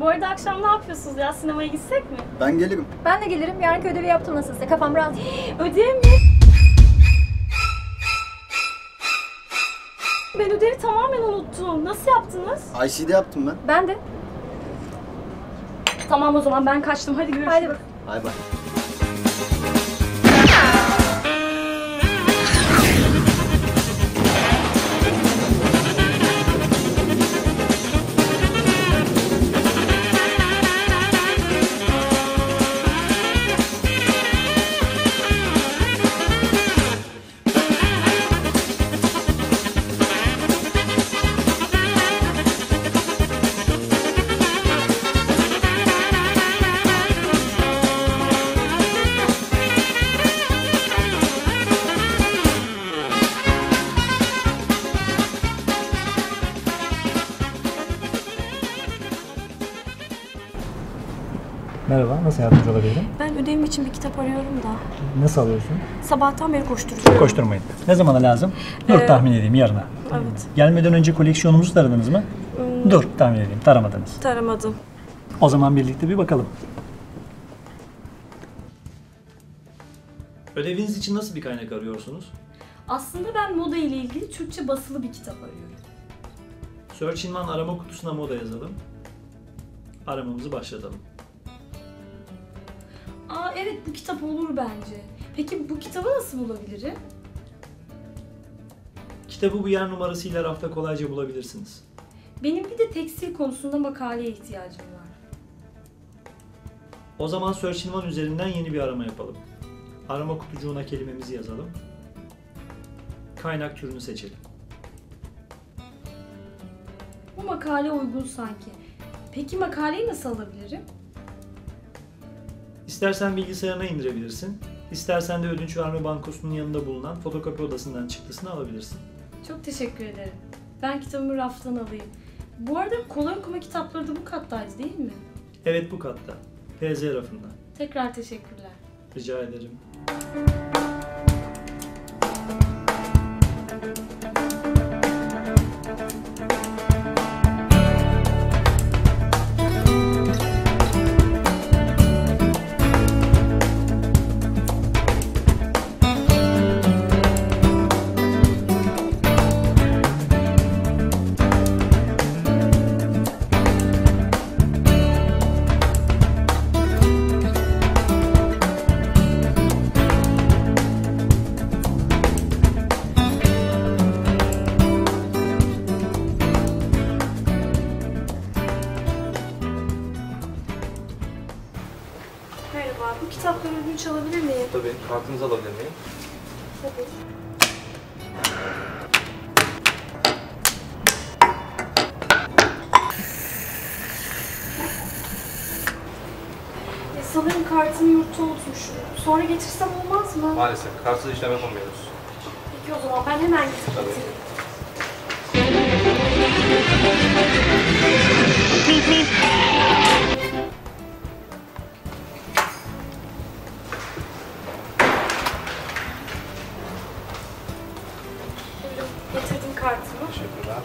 Bu arada akşam ne yapıyorsunuz ya? Sinemaya gitsek mi? Ben gelirim. Ben de gelirim. Yarınki ödevi yaptım nasılsa. Kafam rahat. Ödev mi? Ben ödevi tamamen unuttum. Nasıl yaptınız? IC'de yaptım ben. Ben de. Tamam o zaman ben kaçtım. Hadi görüşürüz. Haydi bak. Bay bay. Merhaba, nasıl yardımcı olabilirim? Ben ödevim için bir kitap arıyorum da. Nasıl alıyorsun? Sabahtan beri koşturuyorum. Koşturmayın. Ne zamana lazım? Dur tahmin edeyim, yarına. Evet. Gelmeden önce koleksiyonumuzu taradınız mı? Dur tahmin edeyim, taramadınız. Taramadım. O zaman birlikte bir bakalım. Ödeviniz için nasıl bir kaynak arıyorsunuz? Aslında ben moda ile ilgili Türkçe basılı bir kitap arıyorum. Search Inman arama kutusuna moda yazalım. Aramamızı başlatalım. Aa evet, bu kitap olur bence. Peki bu kitabı nasıl bulabilirim? Kitabı bu yer numarasıyla rafta kolayca bulabilirsiniz. Benim bir de tekstil konusunda makaleye ihtiyacım var. O zaman Search Inman üzerinden yeni bir arama yapalım. Arama kutucuğuna kelimemizi yazalım. Kaynak türünü seçelim. Bu makale uygun sanki. Peki makaleyi nasıl alabilirim? İstersen bilgisayarına indirebilirsin. İstersen de ödünç verme bankosunun yanında bulunan fotokopi odasından çıktısını alabilirsin. Çok teşekkür ederim. Ben kitabımı raftan alayım. Bu arada kolay okuma kitapları da bu kattaydı değil mi? Evet, bu katta. PZ rafında. Tekrar teşekkürler. Rica ederim. Merhaba, bu kitapları ödünç alabilir miyim? Tabii, kartınızı alabilir miyim? Tabii. Sanırım kartımı yurtta unutmuşum. Sonra getirsem olmaz mı? Maalesef, kartsız işlem yapamıyoruz. Peki o zaman ben hemen gidip Tabii. getireyim. Buyurun, getirdim kartımı. Teşekkürler.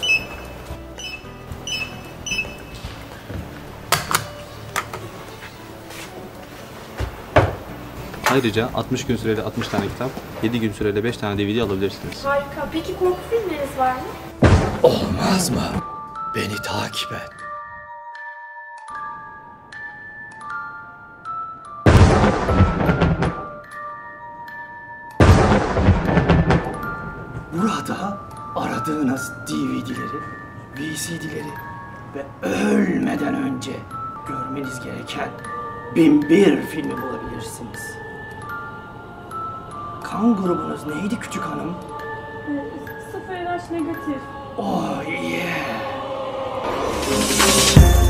Ayrıca 60 gün süreli 60 tane kitap, 7 gün süreli 5 tane DVD alabilirsiniz. Harika. Peki korku filmleriniz var mı? Olmaz mı? Beni takip et. Burada aradığınız DVD'leri, VCD'leri ve ölmeden önce görmeniz gereken 1001 filmi bulabilirsiniz. Kan grubunuz neydi küçük hanım? 0 RH negatif. Oh yeah!